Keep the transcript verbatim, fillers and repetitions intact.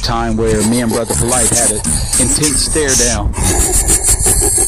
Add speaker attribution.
Speaker 1: time where me and Brother Polite had an intense stare down.